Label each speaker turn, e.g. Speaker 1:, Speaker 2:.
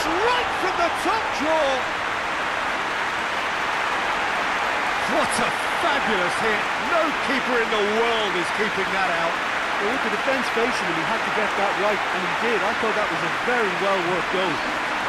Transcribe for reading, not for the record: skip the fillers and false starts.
Speaker 1: right from the top draw. What a fabulous hit. No keeper in the world is keeping that out.
Speaker 2: Well, with the defence facing him, he had to get that right, and he did. I thought that was a very well-worked goal.